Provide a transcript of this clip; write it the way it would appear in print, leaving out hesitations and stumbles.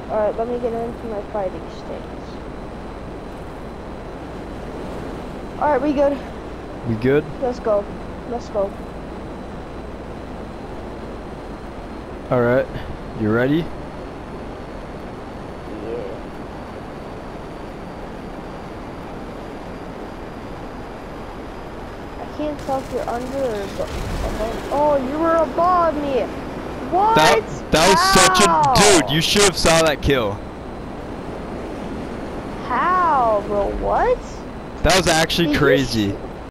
Alright, let me get into my fighting stance. Alright, we good? We good? Let's go. Let's go. Alright. You ready? Yeah. I can't tell if you're under or above. Oh, you were above me. What? That was such a dude. You should have saw that kill. How, bro? What? That was actually crazy.